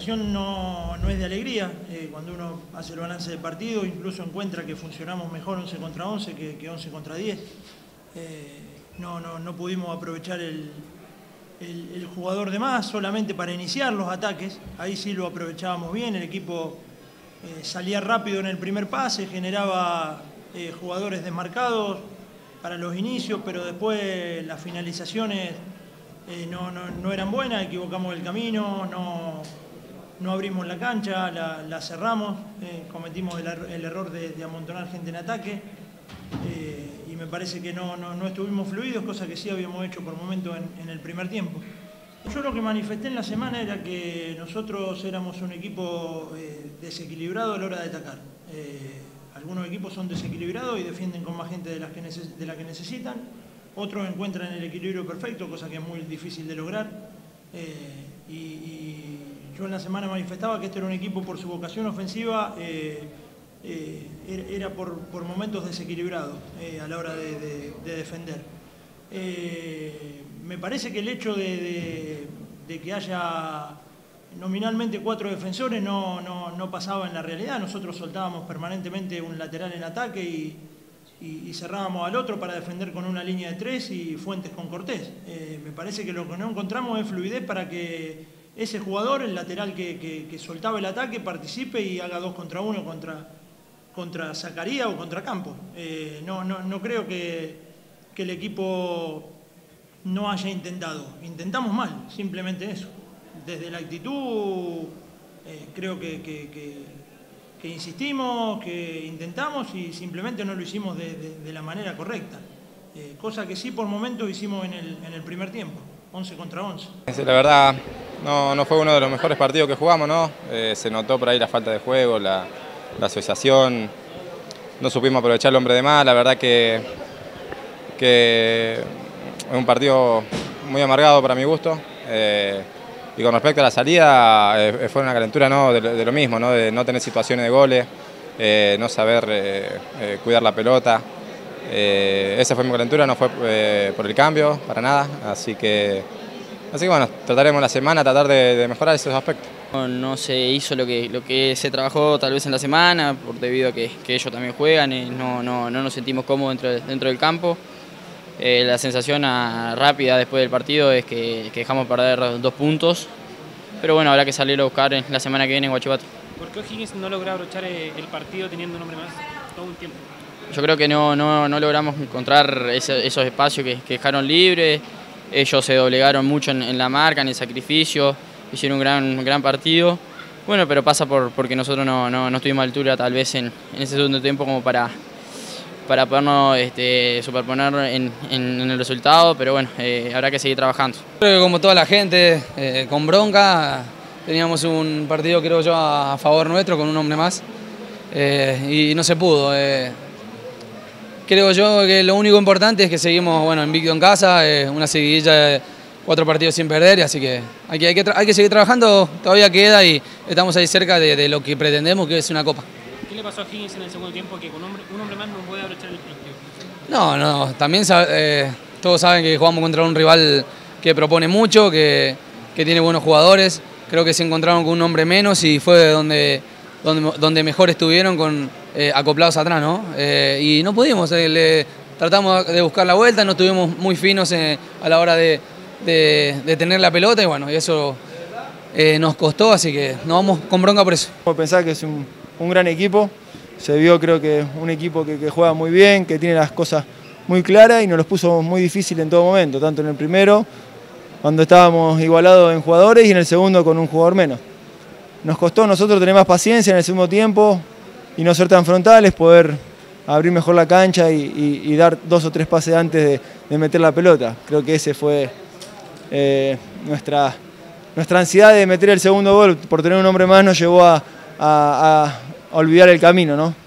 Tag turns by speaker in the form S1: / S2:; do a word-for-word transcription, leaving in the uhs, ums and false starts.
S1: sensación no, no es de alegría. Eh, cuando uno hace el balance del partido, incluso encuentra que funcionamos mejor once contra once que, que once contra diez. Eh, no, no, no pudimos aprovechar el, el, el jugador de más solamente para iniciar los ataques. Ahí sí lo aprovechábamos bien, el equipo eh, salía rápido en el primer pase, generaba eh, jugadores desmarcados para los inicios, pero después las finalizaciones eh, no, no, no eran buenas, equivocamos el camino, no, no abrimos la cancha, la, la cerramos, eh, cometimos el, el error de, de amontonar gente en ataque. Eh, y me parece que no, no, no estuvimos fluidos, cosa que sí habíamos hecho por momentos en, en el primer tiempo. Yo lo que manifesté en la semana era que nosotros éramos un equipo eh, desequilibrado a la hora de atacar. Eh, algunos equipos son desequilibrados y defienden con más gente de, las que de la que necesitan, otros encuentran el equilibrio perfecto, cosa que es muy difícil de lograr. Eh, y, y yo en la semana manifestaba que este era un equipo por su vocación ofensiva, eh, Eh, era por, por momentos desequilibrado eh, a la hora de, de, de defender. Eh, me parece que el hecho de, de, de que haya nominalmente cuatro defensores no, no, no pasaba en la realidad. Nosotros soltábamos permanentemente un lateral en ataque y, y, y cerrábamos al otro para defender con una línea de tres y Fuentes con Cortés. Eh, me parece que lo que no encontramos es fluidez para que ese jugador, el lateral que, que, que soltaba el ataque, participe y haga dos contra uno contra contra Zacarías o contra Campos. Eh, no, no, no creo que, que el equipo no haya intentado. Intentamos mal, simplemente eso. Desde la actitud eh, creo que, que, que, que insistimos, que intentamos y simplemente no lo hicimos de, de, de la manera correcta. Eh, cosa que sí por momentos hicimos en el, en el primer tiempo, once contra once.
S2: La verdad no, no fue uno de los mejores partidos que jugamos, ¿no? Eh, se notó por ahí la falta de juego, la... la asociación, no supimos aprovechar el hombre de más, la verdad que, que es un partido muy amargado para mi gusto. Eh, y con respecto a la salida, eh, fue una calentura, ¿no? de, de lo mismo, ¿no? De no tener situaciones de goles, eh, no saber eh, eh, cuidar la pelota. Eh, esa fue mi calentura, no fue eh, por el cambio, para nada, así que, así que bueno, trataremos la semana, tratar de, de mejorar esos aspectos.
S3: No, no se hizo lo que, lo que se trabajó tal vez en la semana, por debido a que, que ellos también juegan y no, no, no nos sentimos cómodos dentro, dentro del campo. Eh, la sensación a, rápida después del partido es que, que dejamos perder dos puntos, pero bueno, habrá que salir a buscar en la semana que viene en Huachipato.
S4: ¿Por qué O'Higgins no logra abrochar el partido teniendo un hombre más todo un tiempo?
S3: Yo creo que no, no, no logramos encontrar ese, esos espacios que, que dejaron libres. Ellos se doblegaron mucho en, en la marca, en el sacrificio. Hicieron un gran, gran partido, bueno, pero pasa por porque nosotros no, no, no estuvimos a altura tal vez en, en ese segundo tiempo como para, para podernos este, superponer en, en, en el resultado, pero bueno, eh, habrá que seguir trabajando.
S5: Creo que como toda la gente, eh, con bronca, teníamos un partido creo yo a favor nuestro con un hombre más eh, y no se pudo. Eh. Creo yo que lo único importante es que seguimos bueno, invicto en casa, eh, una seguidilla de cuatro partidos sin perder, así que hay que, hay que, hay que seguir trabajando, todavía queda y estamos ahí cerca de, de lo que pretendemos, que es una copa.
S4: ¿Qué le pasó a Higgins en el segundo tiempo que con hombre, un hombre más no puede abrochar el partido?
S5: No, no, también eh, todos saben que jugamos contra un rival que propone mucho, que, que tiene buenos jugadores, creo que se encontraron con un hombre menos y fue donde, donde, donde mejor estuvieron con, eh, acoplados atrás, ¿no? Eh, y no pudimos, eh, le, tratamos de buscar la vuelta, no estuvimos muy finos eh, a la hora de De, de tener la pelota y bueno, y eso eh, nos costó, así que nos vamos con bronca por eso.
S6: Pensar que es un, un gran equipo, se vio creo que un equipo que, que juega muy bien, que tiene las cosas muy claras y nos los puso muy difícil en todo momento, tanto en el primero, cuando estábamos igualados en jugadores y en el segundo con un jugador menos. Nos costó a nosotros tener más paciencia en el segundo tiempo y no ser tan frontales, poder abrir mejor la cancha y, y, y dar dos o tres pases antes de, de meter la pelota. Creo que ese fue Eh, nuestra, nuestra ansiedad de meter el segundo gol por tener un hombre más nos llevó a, a, a olvidar el camino, ¿no?